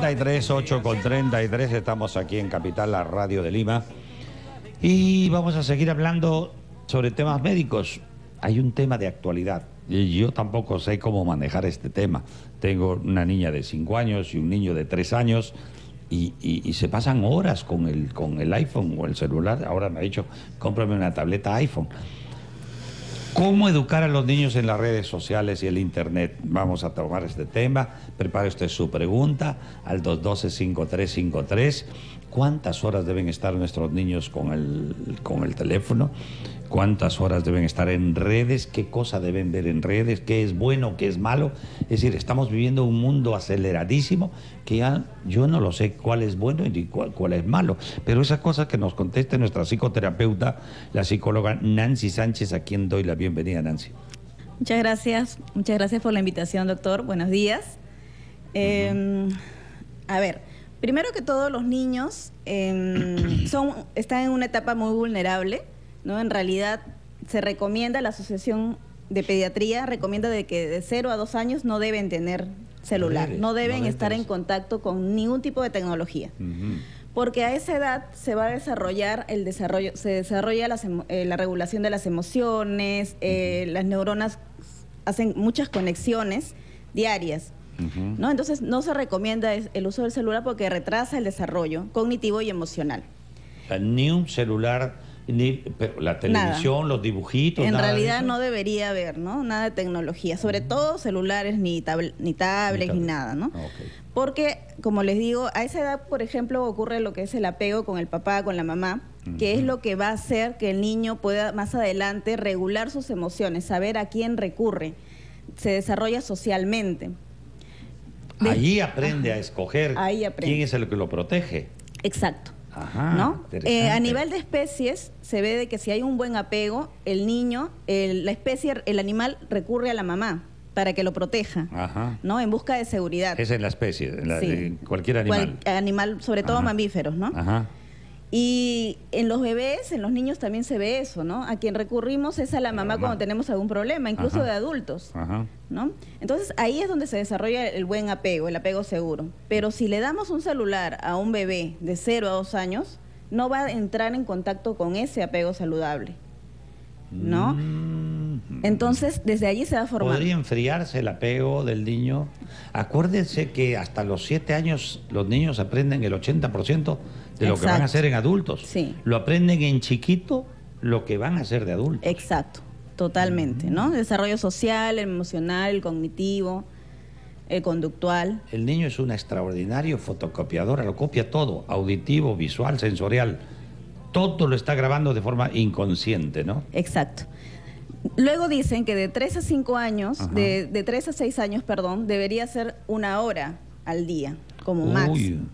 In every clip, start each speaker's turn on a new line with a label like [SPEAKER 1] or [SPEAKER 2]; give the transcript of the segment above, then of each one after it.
[SPEAKER 1] 8:33, 8:33, estamos aquí en Capital, la radio de Lima. Y vamos a seguir hablando sobre temas médicos. Hay un tema de actualidad. Y yo tampoco sé cómo manejar este tema. Tengo una niña de 5 años y un niño de 3 años y se pasan horas con el iPhone o el celular. Ahora me ha dicho, cómprame una tableta iPhone. ¿Cómo educar a los niños en las redes sociales y el Internet? Vamos a tomar este tema. Prepare usted su pregunta al 212-5353. ¿Cuántas horas deben estar nuestros niños con el teléfono? ¿Cuántas horas deben estar en redes? ¿Qué cosa deben ver en redes? ¿Qué es bueno? ¿Qué es malo? Es decir, estamos viviendo un mundo aceleradísimo que ya yo no lo sé cuál es bueno y cuál es malo. Pero esa cosa que nos conteste nuestra psicoterapeuta, la psicóloga Nancy Sánchez, a quien doy la bienvenida, Nancy.
[SPEAKER 2] Muchas gracias por la invitación, doctor. Buenos días. A ver, primero que todo, los niños están en una etapa muy vulnerable, ¿no? En realidad se recomienda, la Asociación de Pediatría recomienda de que de 0 a 2 años no deben tener celular, no deben estar en contacto con ningún tipo de tecnología. Porque a esa edad se va a desarrollar se desarrolla la regulación de las emociones, las neuronas hacen muchas conexiones diarias, ¿no? Entonces no se recomienda el uso del celular porque retrasa el desarrollo cognitivo y emocional.
[SPEAKER 1] Ni un celular, ni la televisión, nada. Los dibujitos.
[SPEAKER 2] En realidad no debería haber, ¿no? Nada de tecnología, sobre todo celulares, ni tablets, ni nada, ¿no? Okay. Porque, como les digo, a esa edad, por ejemplo, ocurre lo que es el apego con el papá, con la mamá, que es lo que va a hacer que el niño pueda más adelante regular sus emociones, saber a quién recurre, se desarrolla socialmente.
[SPEAKER 1] Allí aprende a escoger quién es el que lo protege.
[SPEAKER 2] Exacto.
[SPEAKER 1] Ajá,
[SPEAKER 2] ¿no? A nivel de especies se ve de que si hay un buen apego, el niño, el animal recurre a la mamá para que lo proteja, ¿no? En busca de seguridad.
[SPEAKER 1] Es en la especie, en cualquier animal.
[SPEAKER 2] Animal, sobre todo mamíferos, ¿no? Y en los bebés, en los niños también se ve eso, ¿no? A quien recurrimos es a la mamá cuando tenemos algún problema, incluso de adultos, ¿no? Entonces ahí es donde se desarrolla el buen apego, el apego seguro. Pero si le damos un celular a un bebé de 0 a 2 años, no va a entrar en contacto con ese apego saludable, ¿no? Entonces desde allí se va formando.
[SPEAKER 1] ¿Podría enfriarse el apego del niño? Acuérdense que hasta los 7 años los niños aprenden el 80% de lo que van a hacer en adultos.
[SPEAKER 2] Sí.
[SPEAKER 1] Lo aprenden en chiquito lo que van a hacer de adultos.
[SPEAKER 2] Exacto, totalmente, ¿no? El desarrollo social, el emocional, el cognitivo, el conductual.
[SPEAKER 1] El niño es un extraordinario fotocopiador, lo copia todo, auditivo, visual, sensorial. Todo lo está grabando de forma inconsciente, ¿no?
[SPEAKER 2] Exacto. Luego dicen que de 3 a 5 años, de 3 a 6 años, perdón, debería ser 1 hora al día, como máximo.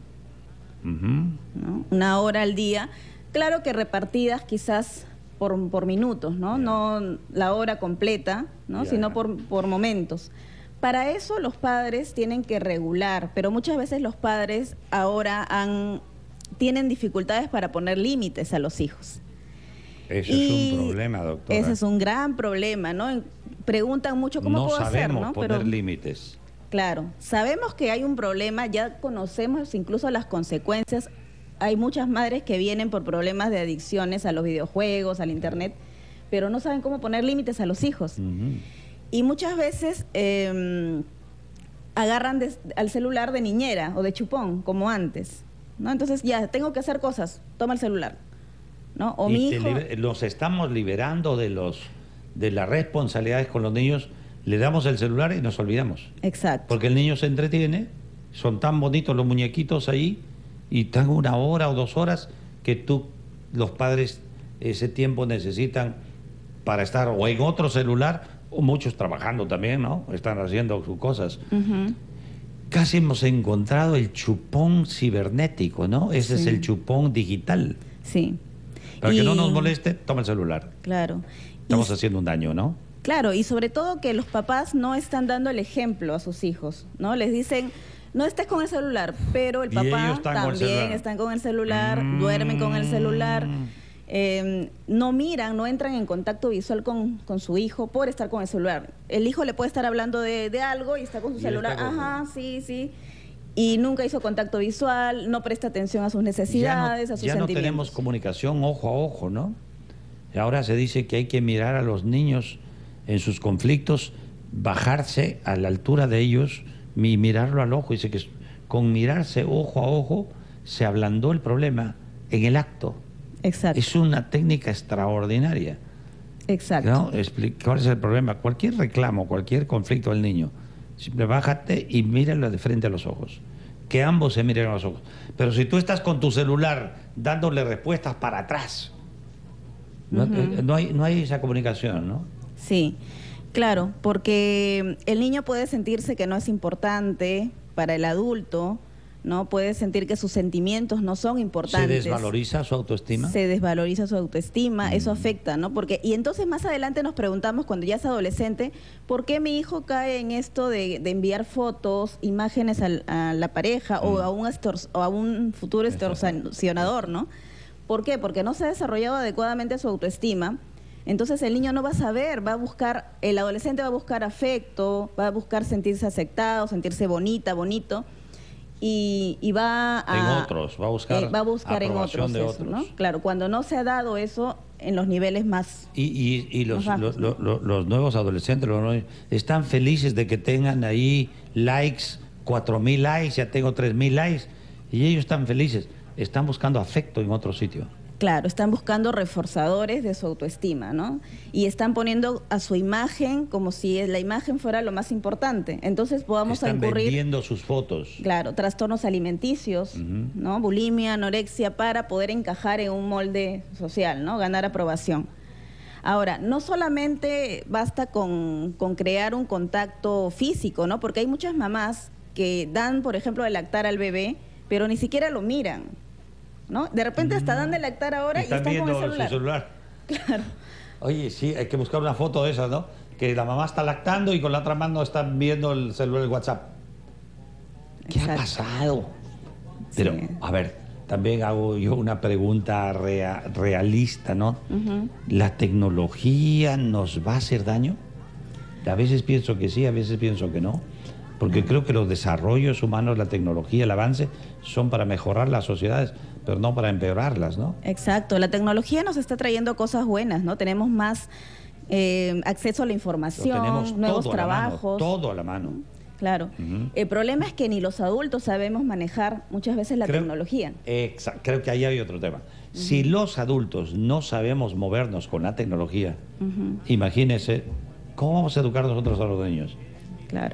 [SPEAKER 2] ¿No? 1 hora al día. Claro que repartidas quizás por minutos, ¿no? No la hora completa, ¿no? Sino por momentos. Para eso los padres tienen que regular, pero muchas veces los padres ahora tienen dificultades para poner límites a los hijos.
[SPEAKER 1] Eso es un problema, doctora.
[SPEAKER 2] Ese es un gran problema, ¿no? Preguntan mucho cómo puedo hacer, ¿no?
[SPEAKER 1] No sabemos poner límites.
[SPEAKER 2] Claro, sabemos que hay un problema, ya conocemos incluso las consecuencias. Hay muchas madres que vienen por problemas de adicciones a los videojuegos, al internet, pero no saben cómo poner límites a los hijos. Y muchas veces agarran al celular de niñera o de chupón, como antes, ¿no? Entonces ya, tengo que hacer cosas, toma el celular, ¿no? O mi hijo...
[SPEAKER 1] Los estamos liberando de las responsabilidades con los niños. Le damos el celular y nos olvidamos.
[SPEAKER 2] Exacto.
[SPEAKER 1] Porque el niño se entretiene, son tan bonitos los muñequitos ahí, y están 1 hora o 2 horas que los padres, ese tiempo necesitan para estar o en otro celular, o muchos trabajando también, ¿no? Están haciendo sus cosas. Casi hemos encontrado el chupón cibernético, ¿no? Ese es el chupón digital.
[SPEAKER 2] Sí.
[SPEAKER 1] Para que no nos moleste, toma el celular.
[SPEAKER 2] Claro.
[SPEAKER 1] Estamos haciendo un daño, ¿no?
[SPEAKER 2] Claro, y sobre todo que los papás no están dando el ejemplo a sus hijos, ¿no? Les dicen, no estés con el celular, pero el papá también están con el celular, duermen con el celular, no miran, no entran en contacto visual con su hijo por estar con el celular. El hijo le puede estar hablando de algo y está con su celular, sí, y nunca hizo contacto visual, no presta atención a sus necesidades, a sus
[SPEAKER 1] ya no
[SPEAKER 2] sentimientos.
[SPEAKER 1] tenemos comunicación ojo a ojo, ¿no? Ahora se dice que hay que mirar a los niños en sus conflictos, bajarse a la altura de ellos y mirarlo al ojo. Dice que con mirarse ojo a ojo se ablandó el problema en el acto.
[SPEAKER 2] Exacto.
[SPEAKER 1] Es una técnica extraordinaria.
[SPEAKER 2] Exacto.
[SPEAKER 1] ¿No? ¿Cuál es el problema? Cualquier reclamo, cualquier conflicto del niño, siempre bájate y míralo de frente a los ojos. Que ambos se miren a los ojos. Pero si tú estás con tu celular dándole respuestas para atrás, no hay esa comunicación, ¿no?
[SPEAKER 2] Sí, claro, porque el niño puede sentirse que no es importante para el adulto, ¿no? Puede sentir que sus sentimientos no son importantes.
[SPEAKER 1] ¿Se desvaloriza su autoestima?
[SPEAKER 2] Se desvaloriza su autoestima, eso afecta, ¿no? Y entonces más adelante nos preguntamos, cuando ya es adolescente, ¿por qué mi hijo cae en esto de enviar fotos, imágenes a la pareja o a un futuro extorsionador, ¿no? ¿Por qué? Porque no se ha desarrollado adecuadamente su autoestima. Entonces el niño no va a saber, el adolescente va a buscar afecto, va a buscar sentirse aceptado, sentirse bonita, bonito, y va a buscar en otros,
[SPEAKER 1] de
[SPEAKER 2] eso,
[SPEAKER 1] otros.
[SPEAKER 2] ¿no? Claro, cuando no se ha dado eso en los niveles más...
[SPEAKER 1] Y los
[SPEAKER 2] bajos, ¿no?
[SPEAKER 1] los nuevos adolescentes están felices de que tengan ahí likes, 4.000 likes, ya tengo 3.000 likes, y ellos están felices. Están buscando afecto en otro sitio.
[SPEAKER 2] Claro, están buscando reforzadores de su autoestima, ¿no? Y están poniendo a su imagen como si la imagen fuera lo más importante. Entonces podamos
[SPEAKER 1] están
[SPEAKER 2] incurrir...
[SPEAKER 1] vendiendo sus fotos.
[SPEAKER 2] Claro, trastornos alimenticios, ¿no? Bulimia, anorexia, para poder encajar en un molde social, ¿no? Ganar aprobación. Ahora, no solamente basta con crear un contacto físico, ¿no? Porque hay muchas mamás que dan, por ejemplo, de lactar al bebé, pero ni siquiera lo miran, ¿no? De repente hasta dan de lactar ahora y están con el celular.
[SPEAKER 1] Su celular.
[SPEAKER 2] Claro.
[SPEAKER 1] Oye, sí, hay que buscar una foto de esas, ¿no? Que la mamá está lactando y con la otra mano están viendo el celular, el WhatsApp. ¿Qué ha pasado? Pero,
[SPEAKER 2] sí.
[SPEAKER 1] A ver, también hago yo una pregunta realista, ¿no? ¿La tecnología nos va a hacer daño? A veces pienso que sí, a veces pienso que no. Porque creo que los desarrollos humanos, la tecnología, el avance, son para mejorar las sociedades, pero no para empeorarlas, ¿no?
[SPEAKER 2] Exacto. La tecnología nos está trayendo cosas buenas, ¿no? Tenemos más acceso a la información,
[SPEAKER 1] tenemos
[SPEAKER 2] nuevos
[SPEAKER 1] todo
[SPEAKER 2] trabajos.
[SPEAKER 1] Todo a la mano.
[SPEAKER 2] Claro. El problema es que ni los adultos sabemos manejar muchas veces la tecnología.
[SPEAKER 1] Exacto. Creo que ahí hay otro tema. Si los adultos no sabemos movernos con la tecnología, imagínense, ¿cómo vamos a educar nosotros a los niños?
[SPEAKER 2] Claro.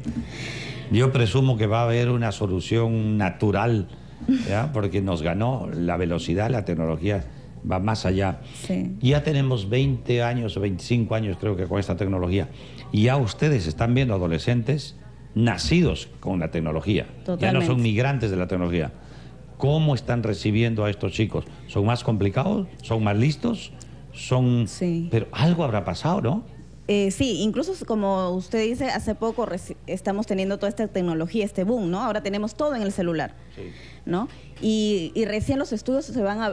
[SPEAKER 1] Yo presumo que va a haber una solución natural, ¿ya? Porque nos ganó la velocidad, la tecnología va más allá.
[SPEAKER 2] Sí.
[SPEAKER 1] Ya tenemos 20 años o 25 años creo que con esta tecnología, y ya ustedes están viendo adolescentes nacidos con la tecnología.
[SPEAKER 2] Totalmente.
[SPEAKER 1] Ya no son migrantes de la tecnología. ¿Cómo están recibiendo a estos chicos? ¿Son más complicados? ¿Son más listos?
[SPEAKER 2] Sí.
[SPEAKER 1] Pero algo habrá pasado, ¿no?
[SPEAKER 2] Sí, incluso como usted dice, hace poco estamos teniendo toda esta tecnología, este boom, ¿no? Ahora tenemos todo en el celular, ¿no? Y recién los estudios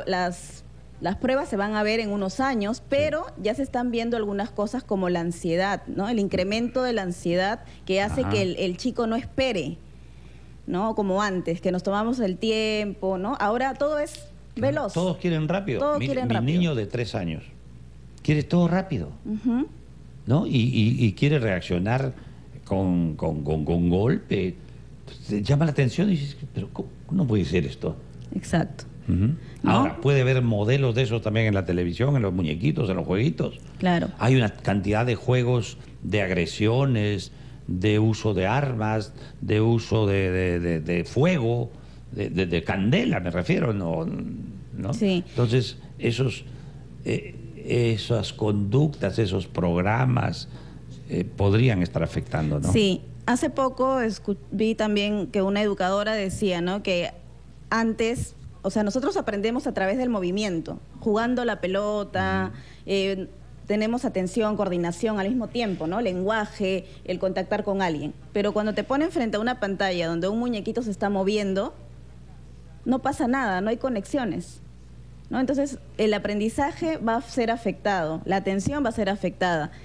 [SPEAKER 2] las pruebas se van a ver en unos años, pero ya se están viendo algunas cosas como la ansiedad, ¿no? El incremento de la ansiedad que hace que el chico no espere, ¿no? Como antes, que nos tomamos el tiempo, ¿no? Ahora todo es veloz.
[SPEAKER 1] Todos quieren rápido. Mi niño de 3 años quiere todo rápido. ¿No? Y quiere reaccionar con golpe. Te llama la atención y dices, pero ¿cómo no puede ser esto?
[SPEAKER 2] Exacto.
[SPEAKER 1] ¿No? Ahora, puede haber modelos de esos también en la televisión, en los muñequitos, en los jueguitos.
[SPEAKER 2] Claro.
[SPEAKER 1] Hay una cantidad de juegos de agresiones, de uso de armas, de uso de fuego, de candela, me refiero, ¿no?
[SPEAKER 2] Sí.
[SPEAKER 1] Entonces, esas conductas, esos programas podrían estar afectando, ¿no?
[SPEAKER 2] Sí, hace poco vi también que una educadora decía, ¿no? Que antes, o sea, nosotros aprendemos a través del movimiento, jugando la pelota, tenemos atención, coordinación al mismo tiempo, ¿no? Lenguaje, el contactar con alguien. Pero cuando te ponen frente a una pantalla donde un muñequito se está moviendo, no pasa nada, no hay conexiones, ¿no? Entonces, el aprendizaje va a ser afectado, la atención va a ser afectada.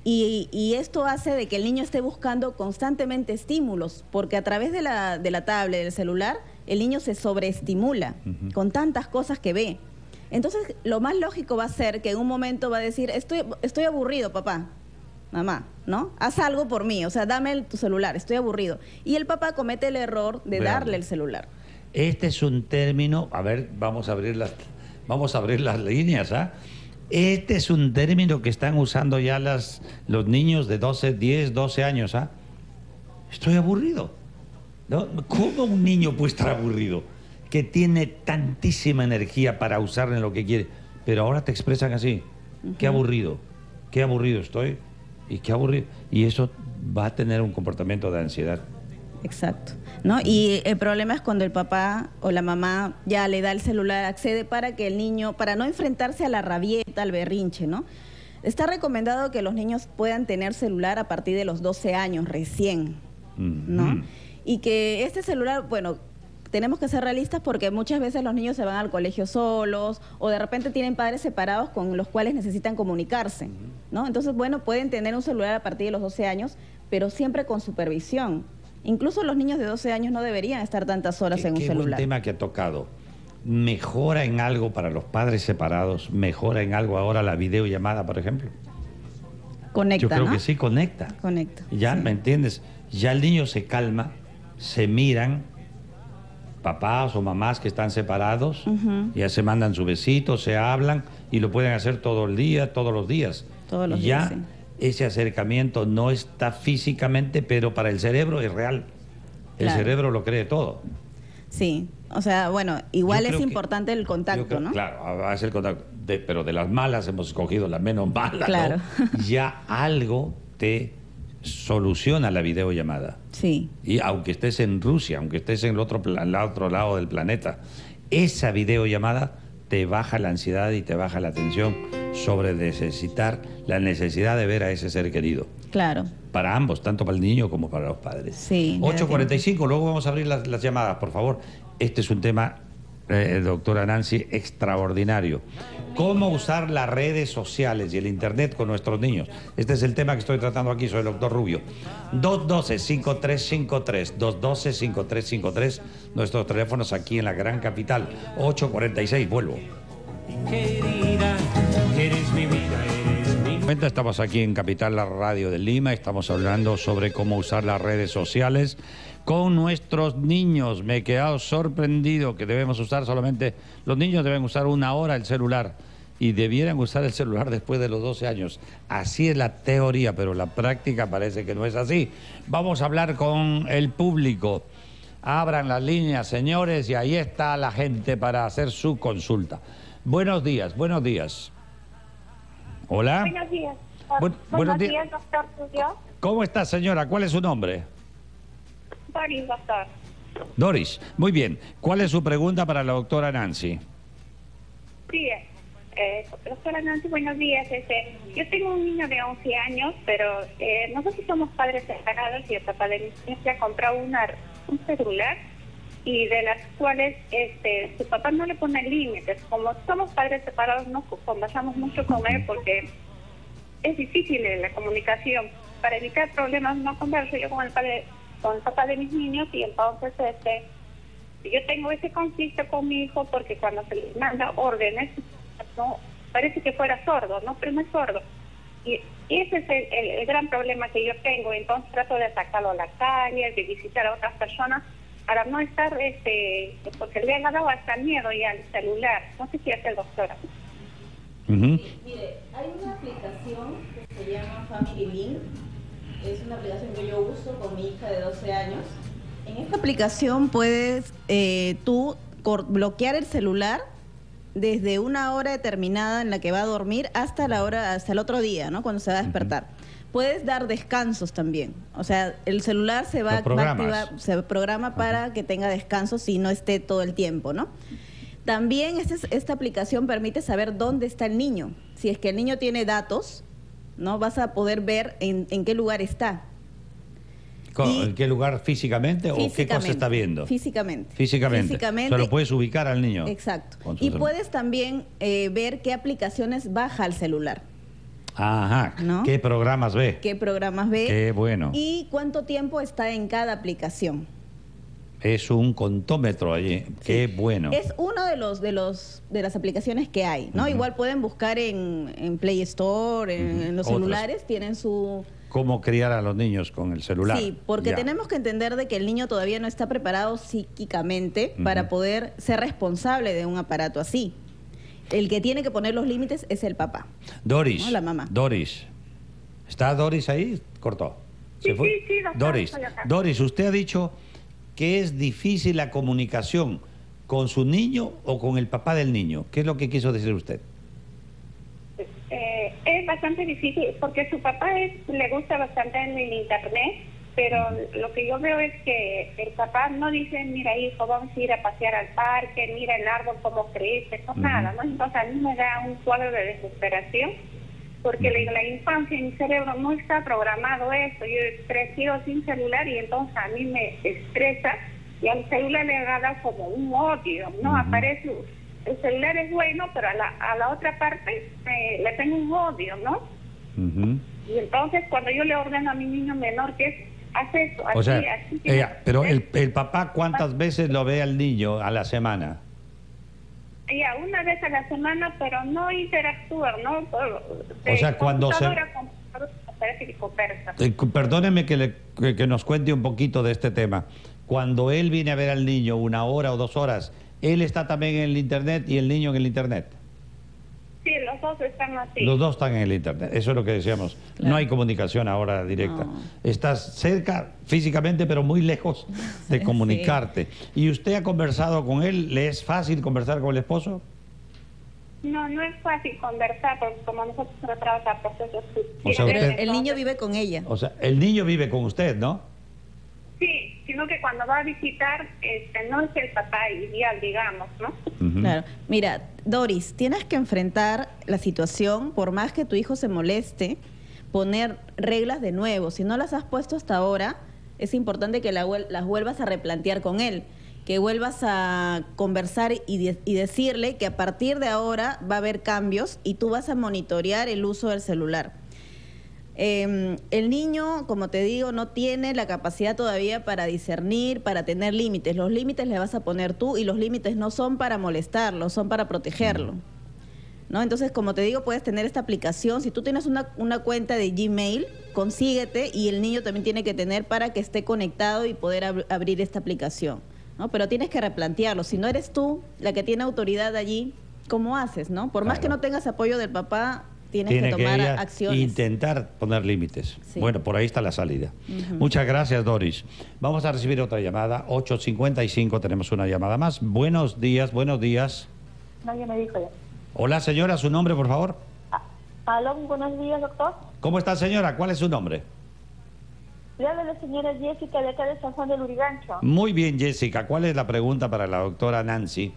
[SPEAKER 2] Y esto hace de que el niño esté buscando constantemente estímulos, porque a través de la tablet, del celular, el niño se sobreestimula con tantas cosas que ve. Entonces, lo más lógico va a ser que en un momento va a decir, estoy aburrido, papá, mamá, ¿no? Haz algo por mí, o sea, dame tu celular, estoy aburrido. Y el papá comete el error de darle el celular.
[SPEAKER 1] Este es un término, a ver, vamos a abrir las líneas, ¿ah? Este es un término que están usando ya los niños de 10, 12 años, ¿ah? Estoy aburrido, ¿no? ¿Cómo un niño puede estar aburrido? Que tiene tantísima energía para usar en lo que quiere, pero ahora te expresan así, qué aburrido estoy, y qué aburrido, y eso va a tener un comportamiento de ansiedad.
[SPEAKER 2] Exacto, ¿no? Y el problema es cuando el papá o la mamá ya le da el celular, accede para que el niño, para no enfrentarse a la rabieta, al berrinche, ¿no? Está recomendado que los niños puedan tener celular a partir de los 12 años recién, ¿no? Y que este celular, bueno, tenemos que ser realistas porque muchas veces los niños se van al colegio solos o de repente tienen padres separados con los cuales necesitan comunicarse, ¿no? Entonces, bueno, pueden tener un celular a partir de los 12 años, pero siempre con supervisión. Incluso los niños de 12 años no deberían estar tantas horas en un celular.
[SPEAKER 1] Qué buen tema que ha tocado. ¿Mejora en algo para los padres separados? ¿Mejora en algo ahora la videollamada, por ejemplo?
[SPEAKER 2] Conecta,
[SPEAKER 1] yo creo,
[SPEAKER 2] ¿no?
[SPEAKER 1] Que sí, conecta.
[SPEAKER 2] Conecta.
[SPEAKER 1] Ya, sí. ¿Me entiendes? Ya el niño se calma, se miran, papás o mamás que están separados, ya se mandan su besito, se hablan y lo pueden hacer todo el día, todos los días.
[SPEAKER 2] Todos los días, sí.
[SPEAKER 1] Ese acercamiento no está físicamente, pero para el cerebro es real. El cerebro lo cree todo.
[SPEAKER 2] Sí, o sea, bueno, igual es importante el contacto, ¿no?
[SPEAKER 1] Claro, es el contacto. Pero de las malas hemos escogido la menos mala,
[SPEAKER 2] claro.
[SPEAKER 1] ¿no? Ya algo te soluciona la videollamada.
[SPEAKER 2] Sí.
[SPEAKER 1] Y aunque estés en Rusia, aunque estés en el otro lado del planeta, esa videollamada te baja la ansiedad y te baja la tensión sobre la necesidad de ver a ese ser querido.
[SPEAKER 2] Claro.
[SPEAKER 1] Para ambos, tanto para el niño como para los padres.
[SPEAKER 2] Sí.
[SPEAKER 1] 8:45, luego vamos a abrir las llamadas, por favor. Este es un tema, doctora Nancy, extraordinario. ¿Cómo usar las redes sociales y el internet con nuestros niños? Este es el tema que estoy tratando aquí, soy el doctor Rubio. 212-5353, 212-5353, nuestros teléfonos aquí en la gran capital. 8:46, vuelvo. Querida, eres mi vida, eres mi... Estamos aquí en Capital, la radio de Lima, estamos hablando sobre cómo usar las redes sociales con nuestros niños. Me he quedado sorprendido que debemos usar solamente, los niños deben usar 1 hora el celular y debieran usar el celular después de los 12 años. Así es la teoría, pero la práctica parece que no es así. Vamos a hablar con el público. Abran las líneas, señores, y ahí está la gente para hacer su consulta. Buenos días, buenos días. Hola.
[SPEAKER 3] Buenos días.
[SPEAKER 1] Buenos
[SPEAKER 3] días, doctor Rubio.
[SPEAKER 1] ¿Cómo está, señora? ¿Cuál es su nombre?
[SPEAKER 3] Doris, doctor.
[SPEAKER 1] Doris, muy bien. ¿Cuál es su pregunta para la doctora Nancy?
[SPEAKER 3] Sí, doctora Nancy, buenos días. Yo tengo un niño de 11 años, pero nosotros somos padres separados y el papá de mi niño se ha comprado un celular y de las cuales su papá no le pone límites. Como somos padres separados, no conversamos mucho con él porque es difícil la comunicación. Para evitar problemas no converso yo con el papá de mis niños y entonces yo tengo ese conflicto con mi hijo porque cuando se le manda órdenes, no parece que fuera sordo, ¿no? Pero no es sordo. Y ese es el gran problema que yo tengo. Entonces trato de sacarlo a la calle, de visitar a otras personas para no estar, porque le han dado hasta miedo ya al celular. No sé si hace el doctor.
[SPEAKER 2] Mire, hay una aplicación que se llama Family Link. Es una aplicación que yo uso con mi hija de 12 años. En esta aplicación puedes tú bloquear el celular desde una hora determinada en la que va a dormir hasta el otro día, ¿no? Cuando se va a despertar. Puedes dar descansos también. O sea, el celular se va a activar, se programa para que tenga descansos y no esté todo el tiempo, ¿no? También esta aplicación permite saber dónde está el niño. Si es que el niño tiene datos, ¿no? Vas a poder ver en qué lugar está.
[SPEAKER 1] ¿En qué lugar físicamente o qué cosa está viendo?
[SPEAKER 2] Físicamente.
[SPEAKER 1] Físicamente. O sea, lo puedes ubicar al niño.
[SPEAKER 2] Exacto. Y puedes también ver qué aplicaciones baja al celular.
[SPEAKER 1] Ajá.
[SPEAKER 2] ¿No?
[SPEAKER 1] ¿Qué programas ve?
[SPEAKER 2] ¿Qué programas ve?
[SPEAKER 1] Qué bueno.
[SPEAKER 2] Y cuánto tiempo está en cada aplicación.
[SPEAKER 1] Es un contómetro allí. Qué bueno.
[SPEAKER 2] Es uno de las aplicaciones que hay, ¿no? Igual pueden buscar en Play Store, en los
[SPEAKER 1] Otras.
[SPEAKER 2] celulares, tienen su...
[SPEAKER 1] ¿Cómo criar a los niños con el celular?
[SPEAKER 2] Sí, porque
[SPEAKER 1] Ya.
[SPEAKER 2] tenemos que entender de que el niño todavía no está preparado psíquicamente para poder ser responsable de un aparato así. El que tiene que poner los límites es el papá.
[SPEAKER 1] Doris.
[SPEAKER 2] No, la mamá.
[SPEAKER 1] Doris. ¿Está Doris ahí? Cortó.
[SPEAKER 3] Sí,
[SPEAKER 1] ¿Se fue?
[SPEAKER 3] sí, doctor,
[SPEAKER 1] Doris.
[SPEAKER 3] estoy acá.
[SPEAKER 1] Doris, usted ha dicho que es difícil la comunicación con su niño o con el papá del niño. ¿Qué es lo que quiso decir usted?
[SPEAKER 3] Es bastante difícil porque su papá le gusta bastante en el internet, pero lo que yo veo es que el papá no dice, mira hijo, vamos a ir a pasear al parque, mira el árbol cómo crece, no nada, ¿no? Entonces a mí me da un cuadro de desesperación porque la infancia en mi cerebro no está programado eso. Yo he crecido sin celular y entonces a mí me estresa y al celular le agarra como un odio, ¿no? Aparece, el celular es bueno, pero a la otra parte le tengo un odio, ¿no? Y entonces cuando yo le ordeno a mi niño menor que es, haz eso, así,
[SPEAKER 1] O sea,
[SPEAKER 3] así.
[SPEAKER 1] pero el papá, ¿cuántas veces lo ve al niño a la semana?
[SPEAKER 3] Ya, una vez a la semana, pero no interactúa, ¿no?
[SPEAKER 1] O sea, cuando se...
[SPEAKER 3] computadora, parece que conversa.
[SPEAKER 1] Perdóneme que nos cuente un poquito de este tema. Cuando él viene a ver al niño 1 hora o 2 horas, ¿él está también en el internet y el niño en el internet?
[SPEAKER 3] Sí, los dos están así.
[SPEAKER 1] Los dos están en el internet, eso es lo que decíamos.
[SPEAKER 2] Claro.
[SPEAKER 1] No hay comunicación ahora directa.
[SPEAKER 2] No.
[SPEAKER 1] Estás cerca físicamente, pero muy lejos de comunicarte. ¿Y usted ha conversado con él? ¿Le es fácil conversar con el esposo?
[SPEAKER 3] No, no es fácil conversar, porque como nosotros tratamos a procesos
[SPEAKER 1] O sea,
[SPEAKER 2] Pero
[SPEAKER 1] usted-
[SPEAKER 2] el niño vive con ella.
[SPEAKER 1] O sea, el niño vive con usted, ¿no?
[SPEAKER 3] Sí, sino que cuando va a visitar, no es el papá ideal, digamos, ¿no?
[SPEAKER 2] Claro. Mira, Doris, tienes que enfrentar la situación, por más que tu hijo se moleste, poner reglas de nuevo. Si no las has puesto hasta ahora, es importante que las vuelvas a replantear con él, que vuelvas a conversar y decirle que a partir de ahora va a haber cambios y tú vas a monitorear el uso del celular. El niño, como te digo, no tiene la capacidad todavía para discernir, para tener límites. Los límites le vas a poner tú y los límites no son para molestarlo, son para protegerlo, ¿no? Entonces, como te digo, puedes tener esta aplicación. Si tú tienes una cuenta de Gmail, consíguete, y el niño también tiene que tener para que esté conectado y poder abrir esta aplicación, ¿no? Pero tienes que replantearlo. Si no eres tú la que tiene autoridad allí, ¿cómo haces, no? Por más que no tengas apoyo del papá, tienes
[SPEAKER 1] Tiene
[SPEAKER 2] que tomar
[SPEAKER 1] ella
[SPEAKER 2] acciones.
[SPEAKER 1] intentar poner límites.
[SPEAKER 2] Sí.
[SPEAKER 1] Bueno, por ahí está la salida. Muchas gracias, Doris. Vamos a recibir otra llamada, 8:55, tenemos una llamada más. Buenos días, buenos días.
[SPEAKER 4] Nadie me dijo ya.
[SPEAKER 1] Hola, señora, ¿su nombre, por favor?
[SPEAKER 4] Aló, buenos días, doctor.
[SPEAKER 1] ¿Cómo está, señora? ¿Cuál es su nombre?
[SPEAKER 4] Le habla la señora Jessica de acá de San Juan del Lurigancho.
[SPEAKER 1] Muy bien, Jessica. ¿Cuál es la pregunta para la doctora Nancy?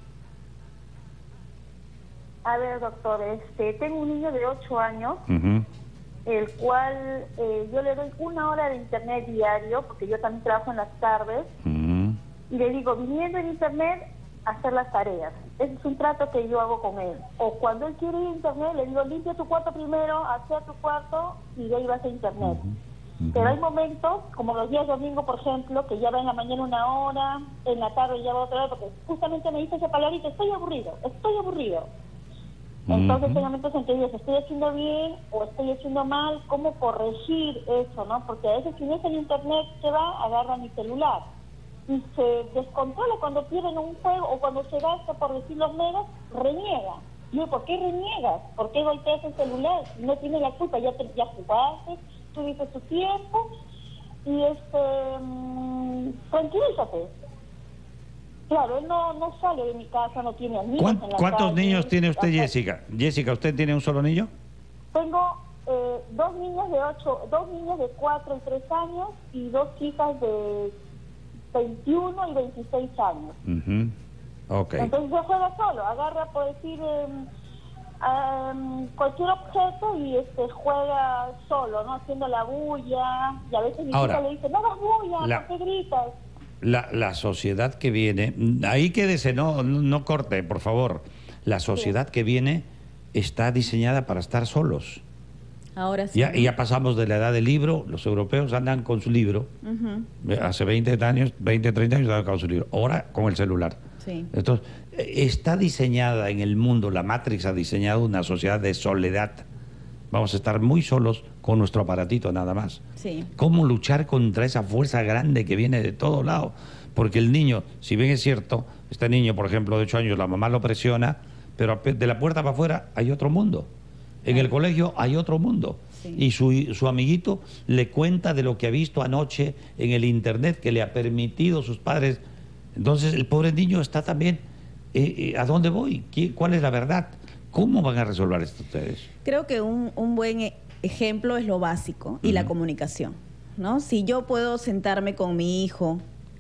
[SPEAKER 4] A ver, doctor, tengo un niño de 8 años,
[SPEAKER 1] Ujú.
[SPEAKER 4] el cual yo le doy 1 hora de internet diario, porque yo también trabajo en las tardes,
[SPEAKER 1] Ujú.
[SPEAKER 4] y le digo, viniendo en internet, hacer las tareas. Ese es un trato que yo hago con él. O cuando él quiere ir a internet, le digo, limpia tu cuarto primero, hacer tu cuarto, y de ahí vas a internet. Pero hay momentos, como los días domingo, por ejemplo, que ya va en la mañana 1 hora, en la tarde ya va otra hora, porque justamente me dice esa palabrita, estoy aburrido. Entonces hay momentos en que dices, estoy haciendo bien o estoy haciendo mal, ¿cómo corregir eso, no? Porque a veces si no es el internet que va, agarra mi celular y se descontrola cuando pierden un juego o cuando se gasta, por decir los megas, reniega. Y yo, ¿por qué reniegas? ¿Por qué golpeas el celular? No tiene la culpa, ya jugaste, tuviste tu tiempo y tranquilízate. Claro, él no sale de mi casa, no tiene amigos en la
[SPEAKER 1] ¿Cuántos
[SPEAKER 4] calle.
[SPEAKER 1] niños tiene usted,
[SPEAKER 4] Ajá.
[SPEAKER 1] Jessica? Jessica, ¿usted tiene un solo niño?
[SPEAKER 4] Tengo 2 niños de 4 y 3 años y 2 chicas de 21 y 26 años.
[SPEAKER 1] Ujú. Ok.
[SPEAKER 4] Entonces yo juego solo, agarra por decir cualquier objeto y juega solo, ¿no? Haciendo la bulla, y a veces mi
[SPEAKER 1] Ahora,
[SPEAKER 4] chica le dice, no hagas bulla,
[SPEAKER 1] la-
[SPEAKER 4] ¿por qué gritas?
[SPEAKER 1] La sociedad que viene, ahí quédese, no corte, por favor. La sociedad que viene está diseñada para estar solos.
[SPEAKER 2] Ahora sí.
[SPEAKER 1] Ya pasamos de la edad del libro, los europeos andan con su libro, hace 20 años, 20, 30 años andaban con su libro, ahora con el celular.
[SPEAKER 2] Sí.
[SPEAKER 1] Entonces, está diseñada en el mundo, la Matrix ha diseñado una sociedad de soledad. Vamos a estar muy solos con nuestro aparatito nada más.
[SPEAKER 2] Sí.
[SPEAKER 1] ¿Cómo luchar contra esa fuerza grande que viene de todo lado? Porque el niño, si bien es cierto, este niño, por ejemplo, de 8 años, la mamá lo presiona, pero de la puerta para afuera hay otro mundo. En el colegio hay otro mundo.
[SPEAKER 2] Sí.
[SPEAKER 1] Y su amiguito le cuenta de lo que ha visto anoche en el internet, que le ha permitido sus padres. Entonces el pobre niño está también, ¿a dónde voy? ¿Cuál es la verdad? ¿Cómo van a resolver esto ustedes?
[SPEAKER 2] Creo que un buen ejemplo es lo básico y la comunicación, ¿no? Si yo puedo sentarme con mi hijo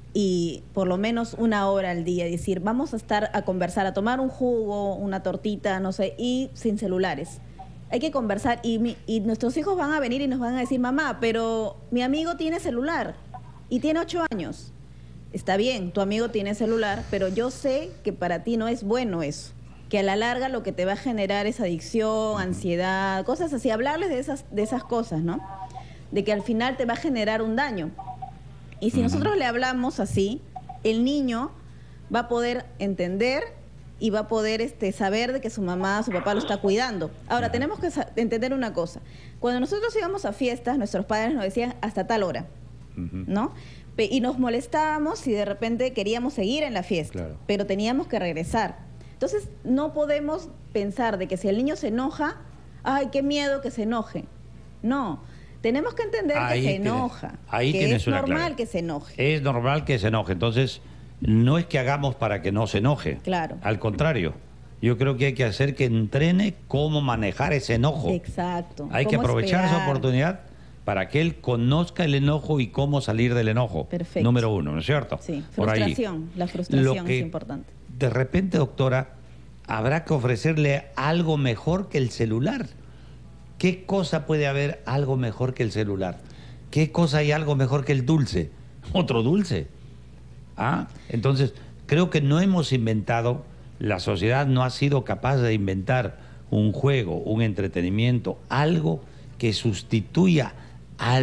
[SPEAKER 2] y por lo menos 1 hora al día decir, vamos a estar a conversar, a tomar un jugo, una tortita, no sé, y sin celulares. Hay que conversar y nuestros hijos van a venir y nos van a decir, mamá, pero mi amigo tiene celular y tiene 8 años. Está bien, tu amigo tiene celular, pero yo sé que para ti no es bueno eso. Que a la larga lo que te va a generar es adicción, ansiedad, cosas así. Hablarles de esas cosas, ¿no? De que al final te va a generar un daño. Y si nosotros le hablamos así, el niño va a poder entender y va a poder saber de que su mamá, su papá lo está cuidando. Ahora, tenemos que entender una cosa. Cuando nosotros íbamos a fiestas, nuestros padres nos decían hasta tal hora, ¿no? Y nos molestábamos si de repente queríamos seguir en la fiesta,
[SPEAKER 1] Claro.
[SPEAKER 2] pero teníamos que regresar. Entonces, no podemos pensar de que si el niño se enoja, ¡ay, qué miedo que se enoje! No, tenemos que entender que se enoja, que es normal que se enoje.
[SPEAKER 1] Es normal que se enoje. Entonces, no es que hagamos para que no se enoje.
[SPEAKER 2] Claro.
[SPEAKER 1] Al contrario, yo creo que hay que hacer que entrene cómo manejar ese enojo.
[SPEAKER 2] Exacto.
[SPEAKER 1] Hay que
[SPEAKER 2] Cómo
[SPEAKER 1] aprovechar esa
[SPEAKER 2] esperar.
[SPEAKER 1] oportunidad para que él conozca el enojo y cómo salir del enojo.
[SPEAKER 2] Perfecto.
[SPEAKER 1] Número 1, ¿no es cierto?
[SPEAKER 2] Sí,
[SPEAKER 1] Por ahí.
[SPEAKER 2] frustración. La frustración
[SPEAKER 1] Lo que
[SPEAKER 2] es importante.
[SPEAKER 1] De repente, doctora, habrá que ofrecerle algo mejor que el celular. ¿Qué cosa puede haber algo mejor que el celular? ¿Qué cosa hay algo mejor que el dulce? ¿Otro dulce? ¿Ah? Entonces, creo que no hemos inventado, la sociedad no ha sido capaz de inventar un juego, un entretenimiento, algo que sustituya a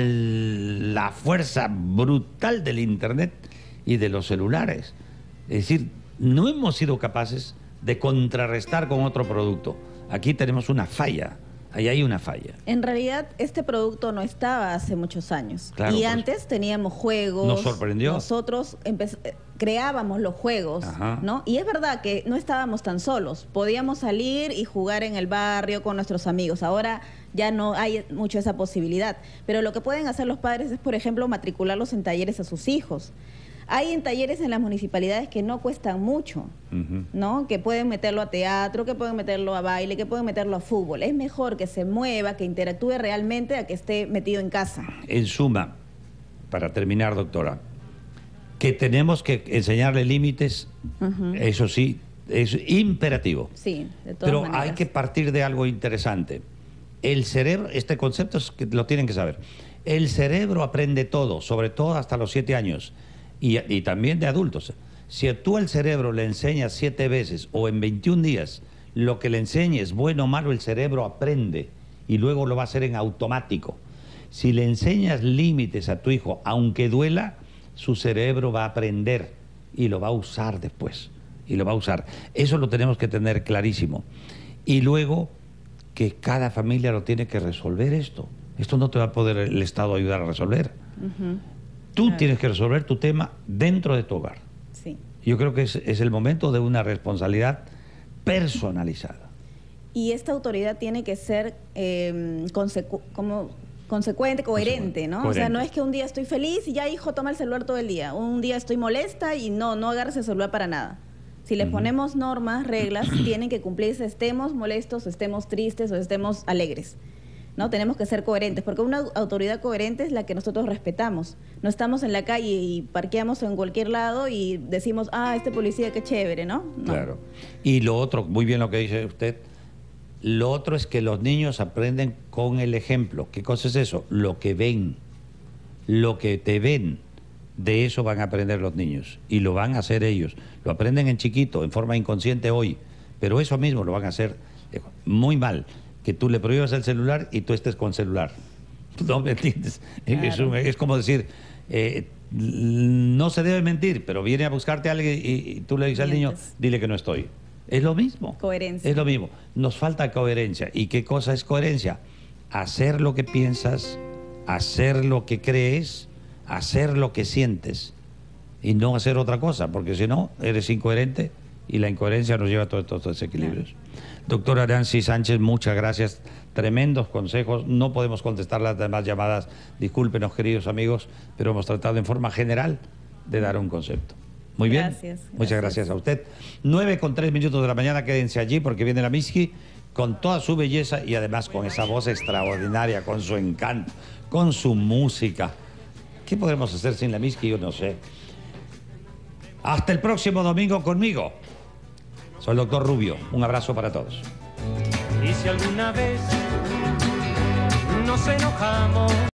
[SPEAKER 1] la fuerza brutal del Internet y de los celulares. Es decir, no hemos sido capaces de contrarrestar con otro producto. Aquí tenemos una falla. Ahí hay una falla.
[SPEAKER 2] En realidad, este producto no estaba hace muchos años.
[SPEAKER 1] Claro,
[SPEAKER 2] y
[SPEAKER 1] pues,
[SPEAKER 2] antes teníamos juegos.
[SPEAKER 1] nos sorprendió.
[SPEAKER 2] Nosotros creábamos los juegos,
[SPEAKER 1] Ajá.
[SPEAKER 2] ¿no? Y es verdad que no estábamos tan solos. Podíamos salir y jugar en el barrio con nuestros amigos. Ahora ya no hay mucho esa posibilidad. Pero lo que pueden hacer los padres es, por ejemplo, matricularlos en talleres a sus hijos. Hay en talleres en las municipalidades que no cuestan mucho, ¿no? Que pueden meterlo a teatro, que pueden meterlo a baile, que pueden meterlo a fútbol. Es mejor que se mueva, que interactúe realmente a que esté metido en casa.
[SPEAKER 1] En suma, para terminar, doctora, que tenemos que enseñarle límites, eso sí, es imperativo.
[SPEAKER 2] Sí, de todas
[SPEAKER 1] Pero
[SPEAKER 2] maneras.
[SPEAKER 1] hay que partir de algo interesante. El cerebro, este concepto es que lo tienen que saber. El cerebro aprende todo, sobre todo hasta los 7 años. Y también de adultos. Si tú al cerebro le enseñas 7 veces o en 21 días lo que le enseñes, bueno o malo, el cerebro aprende y luego lo va a hacer en automático. Si le enseñas límites a tu hijo, aunque duela, su cerebro va a aprender y lo va a usar después. Y lo va a usar. Eso lo tenemos que tener clarísimo. Y luego que cada familia lo tiene que resolver esto. Esto no te va a poder el Estado ayudar a resolver. Tú
[SPEAKER 2] Claro.
[SPEAKER 1] tienes que resolver tu tema dentro de tu hogar.
[SPEAKER 2] Sí.
[SPEAKER 1] Yo creo que es el momento de una responsabilidad personalizada.
[SPEAKER 2] Y esta autoridad tiene que ser consecuente, coherente, ¿no? O sea,
[SPEAKER 1] Coherente.
[SPEAKER 2] no es que un día estoy feliz y ya, hijo, toma el celular todo el día. Un día estoy molesta y no agarres el celular para nada. Si le ponemos normas, reglas, tienen que cumplirse, estemos molestos, estemos tristes o estemos alegres. ¿No? Tenemos que ser coherentes, porque una autoridad coherente es la que nosotros respetamos. No estamos en la calle y parqueamos en cualquier lado y decimos, este policía qué chévere, ¿no? No.
[SPEAKER 1] Claro. Y lo otro, muy bien lo que dice usted, lo otro es que los niños aprenden con el ejemplo. ¿Qué cosa es eso? Lo que ven, lo que te ven, de eso van a aprender los niños y lo van a hacer ellos. Lo aprenden en chiquito, en forma inconsciente hoy, pero eso mismo lo van a hacer muy mal. que tú le prohíbas el celular y tú estés con celular. ¿No me entiendes?
[SPEAKER 2] Claro.
[SPEAKER 1] Es como decir, no se debe mentir, pero viene a buscarte alguien y tú le dices al niño,
[SPEAKER 2] Mientes.
[SPEAKER 1] dile que no estoy. Es lo mismo.
[SPEAKER 2] Coherencia.
[SPEAKER 1] Es lo mismo. Nos falta coherencia. ¿Y qué cosa es coherencia? Hacer lo que piensas, hacer lo que crees, hacer lo que sientes y no hacer otra cosa, porque si no, eres incoherente y la incoherencia nos lleva a todos estos desequilibrios. Doctora Nancy Sánchez, muchas gracias. Tremendos consejos. No podemos contestar las demás llamadas. Discúlpenos, queridos amigos, pero hemos tratado en forma general de dar un concepto. Muy bien.
[SPEAKER 2] Gracias,
[SPEAKER 1] Muchas gracias a usted. 9:03 de la mañana. Quédense allí porque viene la Miski con toda su belleza y además con esa voz extraordinaria, con su encanto, con su música. ¿Qué podremos hacer sin la Miski? Yo no sé. Hasta el próximo domingo conmigo. Soy el doctor Rubio. Un abrazo para todos.
[SPEAKER 5] Y si alguna vez nos enojamos